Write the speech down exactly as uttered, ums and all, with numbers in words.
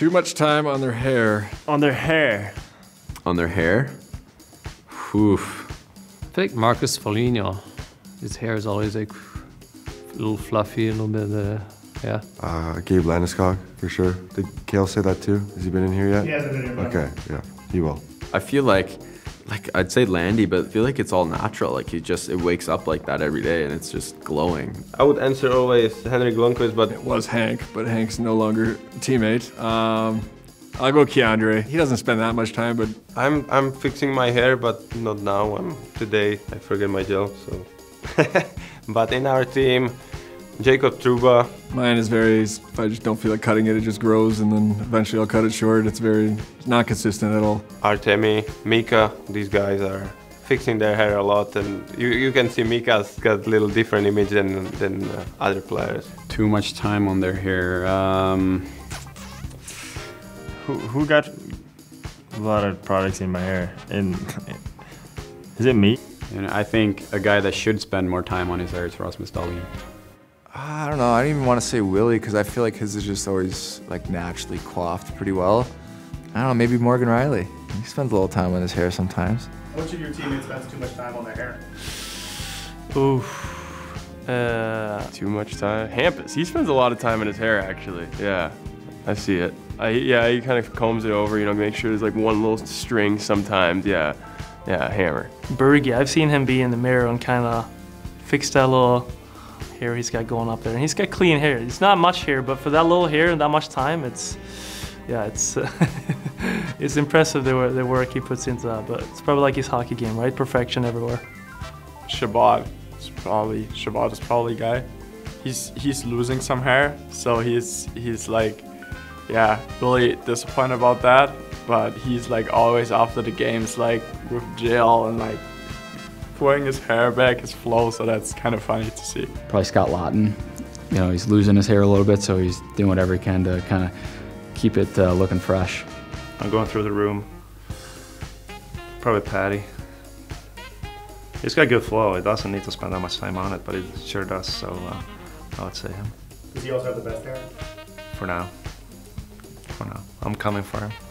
Too much time on their hair. On their hair. On their hair? Oof. I think Marcus Foligno. His hair is always like a little fluffy, a little bit, uh, yeah. Uh, Gabe Landeskog, for sure. Did Kale say that too? Has he been in here yet? He hasn't been in here. Okay, yeah, he will. I feel like, like I'd say Landy, but I feel like it's all natural. Like he just, it wakes up like that every day and it's just glowing. I would answer always Henrik Lundqvist, but It was Hank, but Hank's no longer a teammate. Um, I'll go Keandre. He doesn't spend that much time, but I'm I'm fixing my hair, but not now. I'm today I forget my gel, so. But in our team, Jacob Trouba. mine is very, if I just don't feel like cutting it, it just grows and then eventually I'll cut it short. It's very, not consistent at all. Artemi, Mika, these guys are fixing their hair a lot, and you, you can see Mika's got a little different image than, than uh, other players. Too much time on their hair. Um, Who, who got a lot of products in my hair? And is it me? and I think a guy that should spend more time on his hair is Rasmus Dahlin. I don't know, I don't even want to say Willie because I feel like his is just always like naturally coiffed pretty well. I don't know, maybe Morgan Riley. He spends a little time on his hair sometimes. Which of your teammates spends too much time on their hair? Oof. Uh, Too much time. Hampus, he spends a lot of time in his hair, actually. Yeah, I see it. I, yeah, he kind of combs it over, you know, make sure there's like one little string sometimes. Yeah, yeah, hammer. Bergie, I've seen him be in the mirror and kind of fix that little hair he's got going up there. And he's got clean hair. It's not much hair, but for that little hair and that much time, it's, yeah, it's uh, it's impressive the, the work he puts into that. But it's probably like his hockey game, right? Perfection everywhere. Shabbat is probably Shabbat is probably a guy. He's he's losing some hair, so he's he's like, yeah, really disappointed about that. But he's like always after the games, like with gel and like pulling his hair back, his flow. So that's kind of funny to see. Probably Scott Lawton. You know, he's losing his hair a little bit, so he's doing whatever he can to kind of keep it uh, looking fresh. I'm going through the room. Probably Patty. He's got good flow. He doesn't need to spend that much time on it, but he sure does. So uh, I would say him. Does he also have the best hair? For now. For now. I'm coming for him.